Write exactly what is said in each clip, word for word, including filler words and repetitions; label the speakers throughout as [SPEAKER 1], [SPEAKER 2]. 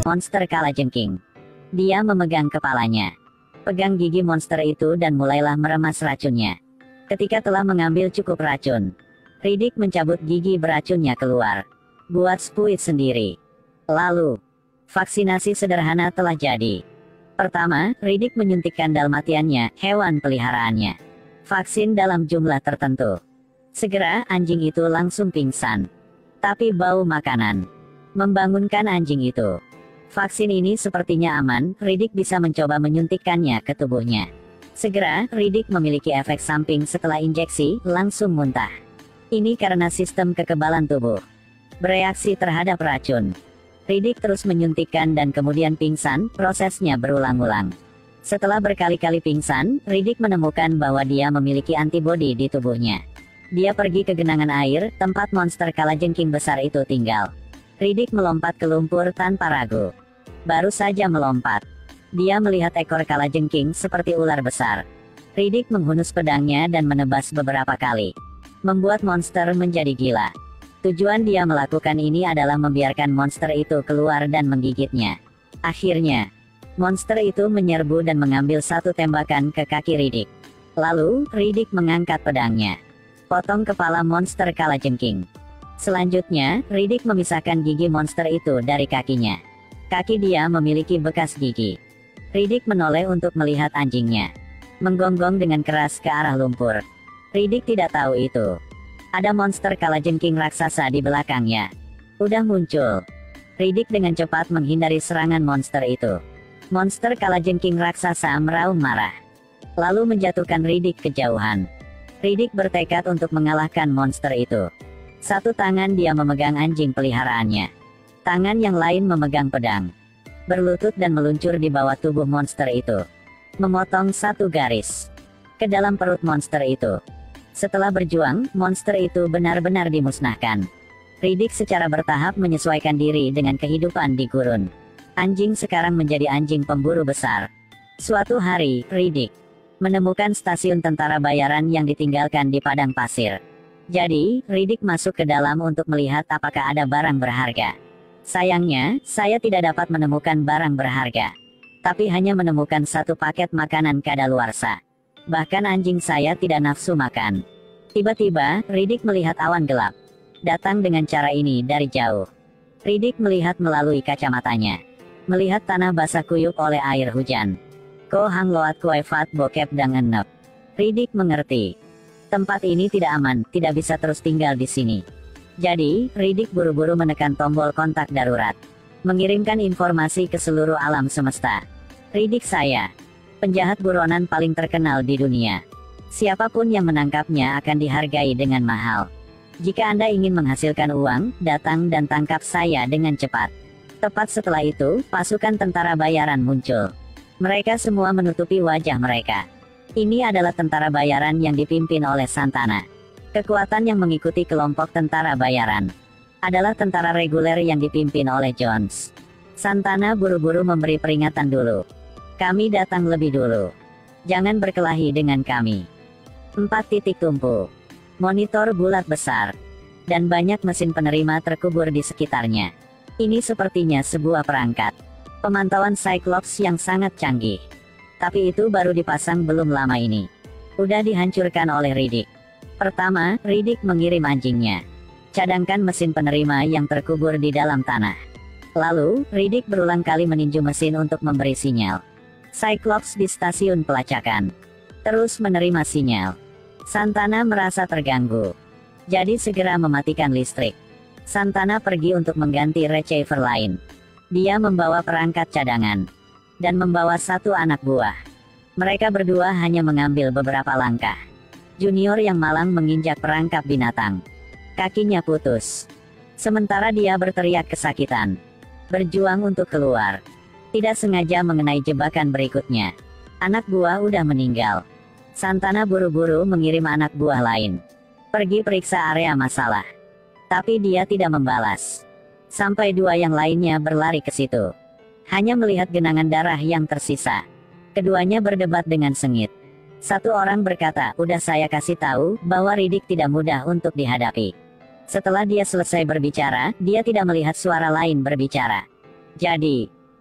[SPEAKER 1] monster kalajengking. Dia memegang kepalanya, pegang gigi monster itu dan mulailah meremas racunnya. Ketika telah mengambil cukup racun, Riddick mencabut gigi beracunnya keluar, buat spuit sendiri. Lalu, vaksinasi sederhana telah jadi. Pertama, Riddick menyuntikkan dalmatiannya, hewan peliharaannya, vaksin dalam jumlah tertentu. Segera anjing itu langsung pingsan. Tapi bau makanan membangunkan anjing itu. Vaksin ini sepertinya aman, Riddick bisa mencoba menyuntikkannya ke tubuhnya. Segera, Riddick memiliki efek samping setelah injeksi, langsung muntah. Ini karena sistem kekebalan tubuh bereaksi terhadap racun. Riddick terus menyuntikkan dan kemudian pingsan, prosesnya berulang-ulang. Setelah berkali-kali pingsan, Riddick menemukan bahwa dia memiliki antibodi di tubuhnya. Dia pergi ke genangan air, tempat monster kalajengking besar itu tinggal. Riddick melompat ke lumpur tanpa ragu. Baru saja melompat, dia melihat ekor kalajengking seperti ular besar. Riddick menghunus pedangnya dan menebas beberapa kali, membuat monster menjadi gila. Tujuan dia melakukan ini adalah membiarkan monster itu keluar dan menggigitnya. Akhirnya, monster itu menyerbu dan mengambil satu tembakan ke kaki Riddick. Lalu, Riddick mengangkat pedangnya, potong kepala monster kalajengking. Selanjutnya, Riddick memisahkan gigi monster itu dari kakinya. Kaki dia memiliki bekas gigi. Riddick menoleh untuk melihat anjingnya, menggonggong dengan keras ke arah lumpur. Riddick tidak tahu itu ada monster kalajengking raksasa di belakangnya. Udah muncul. Riddick dengan cepat menghindari serangan monster itu. Monster kalajengking raksasa meraung marah, lalu menjatuhkan Riddick ke jauhan. Riddick bertekad untuk mengalahkan monster itu. Satu tangan dia memegang anjing peliharaannya, tangan yang lain memegang pedang. Berlutut dan meluncur di bawah tubuh monster itu, memotong satu garis ke dalam perut monster itu. Setelah berjuang, monster itu benar-benar dimusnahkan. Riddick secara bertahap menyesuaikan diri dengan kehidupan di gurun. Anjing sekarang menjadi anjing pemburu besar. Suatu hari, Riddick menemukan stasiun tentara bayaran yang ditinggalkan di padang pasir. Jadi, Riddick masuk ke dalam untuk melihat apakah ada barang berharga. Sayangnya, saya tidak dapat menemukan barang berharga, tapi hanya menemukan satu paket makanan kadaluarsa. Bahkan anjing saya tidak nafsu makan. Tiba-tiba, Riddick melihat awan gelap datang dengan cara ini dari jauh. Riddick melihat melalui kacamatanya, melihat tanah basah kuyup oleh air hujan. Ko hang loat kue fat bokep dang enep. Riddick mengerti, tempat ini tidak aman, tidak bisa terus tinggal di sini. Jadi, Riddick buru-buru menekan tombol kontak darurat, mengirimkan informasi ke seluruh alam semesta. Riddick saya, penjahat buronan paling terkenal di dunia. Siapapun yang menangkapnya akan dihargai dengan mahal. Jika Anda ingin menghasilkan uang, datang dan tangkap saya dengan cepat. Tepat setelah itu, pasukan tentara bayaran muncul. Mereka semua menutupi wajah mereka. Ini adalah tentara bayaran yang dipimpin oleh Santana. Kekuatan yang mengikuti kelompok tentara bayaran adalah tentara reguler yang dipimpin oleh Jones. Santana buru-buru memberi peringatan dulu. Kami datang lebih dulu. Jangan berkelahi dengan kami. Empat titik tumpu, monitor bulat besar, dan banyak mesin penerima terkubur di sekitarnya. Ini sepertinya sebuah perangkat pemantauan Cyclops yang sangat canggih. Tapi itu baru dipasang belum lama ini. Udah dihancurkan oleh Riddick. Pertama, Riddick mengirim anjingnya. Cadangkan mesin penerima yang terkubur di dalam tanah. Lalu, Riddick berulang kali meninju mesin untuk memberi sinyal. Cyclops di stasiun pelacakan terus menerima sinyal. Santana merasa terganggu, jadi segera mematikan listrik. Santana pergi untuk mengganti receiver lain. Dia membawa perangkat cadangan dan membawa satu anak buah. Mereka berdua hanya mengambil beberapa langkah. Junior yang malang menginjak perangkap binatang. Kakinya putus. Sementara dia berteriak kesakitan, berjuang untuk keluar. Tidak sengaja mengenai jebakan berikutnya. Anak buah udah meninggal. Santana buru-buru mengirim anak buah lain, pergi periksa area masalah. Tapi dia tidak membalas. Sampai dua yang lainnya berlari ke situ. Hanya melihat genangan darah yang tersisa. Keduanya berdebat dengan sengit. Satu orang berkata, udah saya kasih tahu bahwa Riddick tidak mudah untuk dihadapi. Setelah dia selesai berbicara, dia tidak melihat suara lain berbicara. Jadi,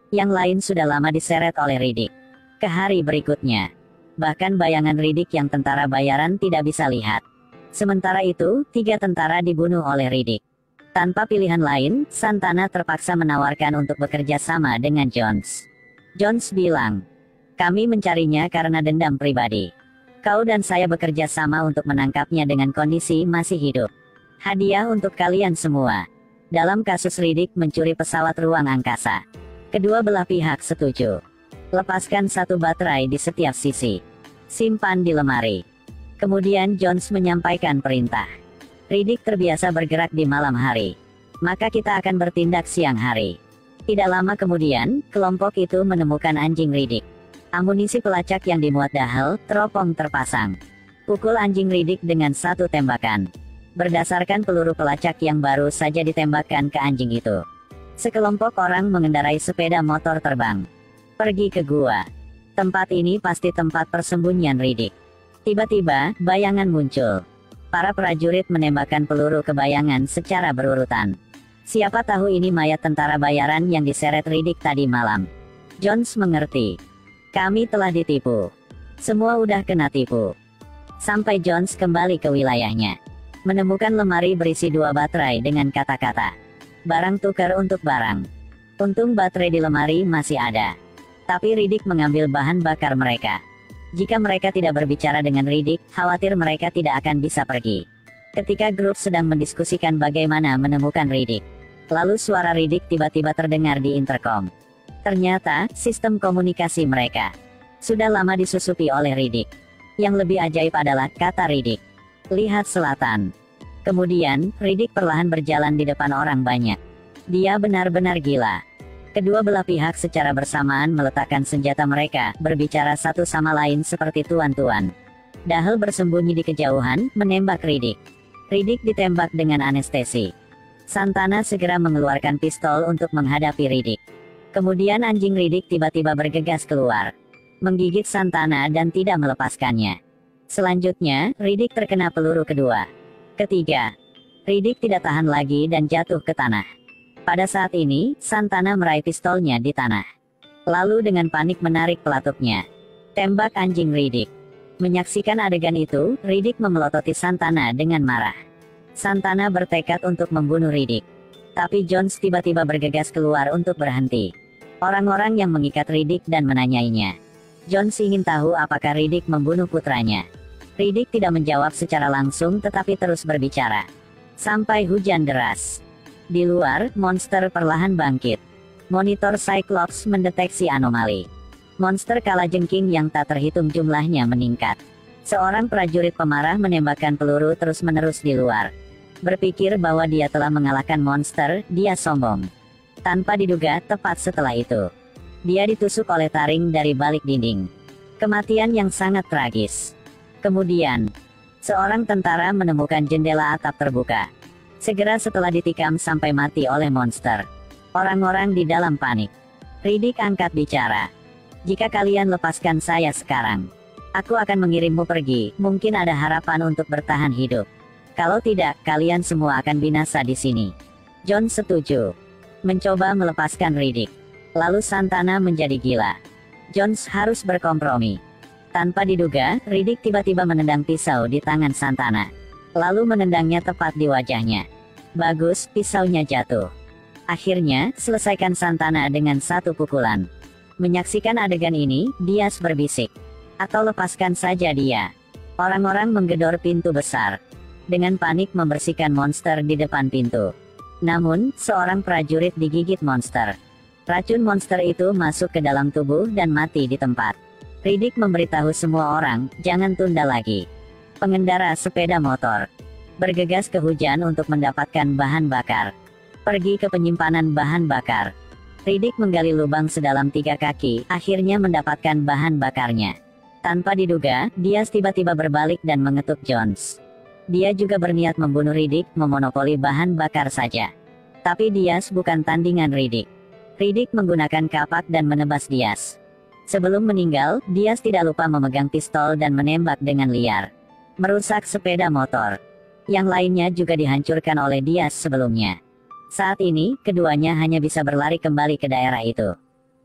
[SPEAKER 1] Yang lain sudah lama diseret oleh Riddick ke hari berikutnya. Bahkan bayangan Riddick yang tentara bayaran tidak bisa lihat. Sementara itu, tiga tentara dibunuh oleh Riddick. Tanpa pilihan lain, Santana terpaksa menawarkan untuk bekerja sama dengan Jones. Jones bilang, "Kami mencarinya karena dendam pribadi. Kau dan saya bekerja sama untuk menangkapnya dengan kondisi masih hidup. Hadiah untuk kalian semua." Dalam kasus Riddick mencuri pesawat ruang angkasa, kedua belah pihak setuju. Lepaskan satu baterai di setiap sisi. Simpan di lemari. Kemudian Jones menyampaikan perintah. Riddick terbiasa bergerak di malam hari. Maka kita akan bertindak siang hari. Tidak lama kemudian, kelompok itu menemukan anjing Riddick. Amunisi pelacak yang dimuat Dahel, teropong terpasang. Pukul anjing Riddick dengan satu tembakan. Berdasarkan peluru pelacak yang baru saja ditembakkan ke anjing itu. Sekelompok orang mengendarai sepeda motor terbang. Pergi ke gua. Tempat ini pasti tempat persembunyian Riddick. Tiba-tiba, bayangan muncul. Para prajurit menembakkan peluru ke bayangan secara berurutan. Siapa tahu ini mayat tentara bayaran yang diseret Riddick tadi malam. Jones mengerti. Kami telah ditipu. Semua udah kena tipu. Sampai Jones kembali ke wilayahnya. Menemukan lemari berisi dua baterai dengan kata-kata, "Barang tukar untuk barang." Untung baterai di lemari masih ada. Tapi Riddick mengambil bahan bakar mereka. Jika mereka tidak berbicara dengan Riddick, khawatir mereka tidak akan bisa pergi. Ketika grup sedang mendiskusikan bagaimana menemukan Riddick, lalu suara Riddick tiba-tiba terdengar di intercom. Ternyata, sistem komunikasi mereka sudah lama disusupi oleh Riddick. Yang lebih ajaib adalah kata Riddick, "Lihat selatan." Kemudian, Riddick perlahan berjalan di depan orang banyak. Dia benar-benar gila. Kedua belah pihak secara bersamaan meletakkan senjata mereka, berbicara satu sama lain seperti tuan-tuan. Dahel bersembunyi di kejauhan, menembak Riddick. Riddick ditembak dengan anestesi. Santana segera mengeluarkan pistol untuk menghadapi Riddick. Kemudian anjing Riddick tiba-tiba bergegas keluar, menggigit Santana dan tidak melepaskannya. Selanjutnya, Riddick terkena peluru kedua. Ketiga, Riddick tidak tahan lagi dan jatuh ke tanah. Pada saat ini, Santana meraih pistolnya di tanah. Lalu dengan panik menarik pelatuknya. Tembak anjing Riddick. Menyaksikan adegan itu, Riddick memelototi Santana dengan marah. Santana bertekad untuk membunuh Riddick. Tapi Jones tiba-tiba bergegas keluar untuk berhenti. Orang-orang yang mengikat Riddick dan menanyainya. Jones ingin tahu apakah Riddick membunuh putranya. Riddick tidak menjawab secara langsung tetapi terus berbicara. Sampai hujan deras. Di luar, monster perlahan bangkit. Monitor Cyclops mendeteksi anomali. Monster kalajengking yang tak terhitung jumlahnya meningkat. Seorang prajurit pemarah menembakkan peluru terus-menerus di luar. Berpikir bahwa dia telah mengalahkan monster, dia sombong. Tanpa diduga, tepat setelah itu, dia ditusuk oleh taring dari balik dinding. Kematian yang sangat tragis. Kemudian, seorang tentara menemukan jendela atap terbuka. Segera setelah ditikam sampai mati oleh monster. Orang-orang di dalam panik. Riddick angkat bicara. "Jika kalian lepaskan saya sekarang, aku akan mengirimmu pergi, mungkin ada harapan untuk bertahan hidup. Kalau tidak, kalian semua akan binasa di sini." John setuju. Mencoba melepaskan Riddick. Lalu Santana menjadi gila. Jones harus berkompromi. Tanpa diduga, Riddick tiba-tiba menendang pisau di tangan Santana. Lalu menendangnya tepat di wajahnya. Bagus, pisaunya jatuh. Akhirnya, selesaikan Santana dengan satu pukulan. Menyaksikan adegan ini, Diaz berbisik, "Atau lepaskan saja dia." Orang-orang menggedor pintu besar. Dengan panik membersihkan monster di depan pintu. Namun, seorang prajurit digigit monster. Racun monster itu masuk ke dalam tubuh dan mati di tempat. Riddick memberitahu semua orang, jangan tunda lagi. Pengendara sepeda motor bergegas ke hujan untuk mendapatkan bahan bakar. Pergi ke penyimpanan bahan bakar. Riddick menggali lubang sedalam tiga kaki, akhirnya mendapatkan bahan bakarnya. Tanpa diduga, Diaz tiba-tiba berbalik dan mengetuk Jones. Dia juga berniat membunuh Riddick, memonopoli bahan bakar saja. Tapi Diaz bukan tandingan Riddick. Riddick menggunakan kapak dan menebas Diaz. Sebelum meninggal, Diaz tidak lupa memegang pistol dan menembak dengan liar. Merusak sepeda motor. Yang lainnya juga dihancurkan oleh Diaz sebelumnya. Saat ini, keduanya hanya bisa berlari kembali ke daerah itu.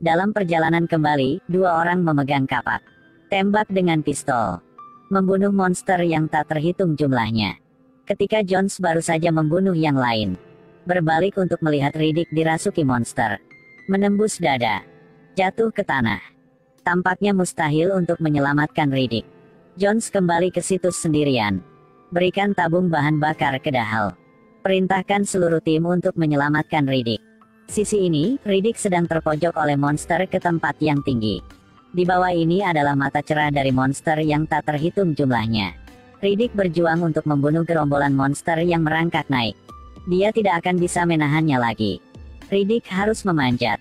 [SPEAKER 1] Dalam perjalanan kembali, dua orang memegang kapak. Tembak dengan pistol. Membunuh monster yang tak terhitung jumlahnya. Ketika Jones baru saja membunuh yang lain. Berbalik untuk melihat Riddick dirasuki monster. Menembus dada. Jatuh ke tanah. Tampaknya mustahil untuk menyelamatkan Riddick. Jones kembali ke situs sendirian. Berikan tabung bahan bakar ke Dahal. Perintahkan seluruh tim untuk menyelamatkan Riddick. Sisi ini, Riddick sedang terpojok oleh monster ke tempat yang tinggi. Di bawah ini adalah mata cerah dari monster yang tak terhitung jumlahnya. Riddick berjuang untuk membunuh gerombolan monster yang merangkak naik. Dia tidak akan bisa menahannya lagi. Riddick harus memanjat.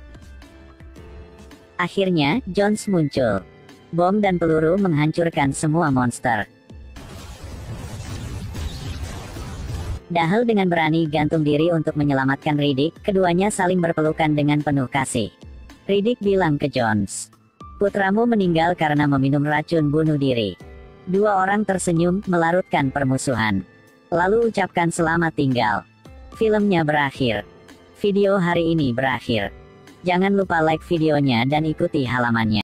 [SPEAKER 1] Akhirnya, Jones muncul. Bom dan peluru menghancurkan semua monster. Dahal dengan berani gantung diri untuk menyelamatkan Riddick, keduanya saling berpelukan dengan penuh kasih. Riddick bilang ke Jones, "Putramu meninggal karena meminum racun bunuh diri." Dua orang tersenyum, melarutkan permusuhan. Lalu ucapkan selamat tinggal. Filmnya berakhir. Video hari ini berakhir. Jangan lupa like videonya dan ikuti halamannya.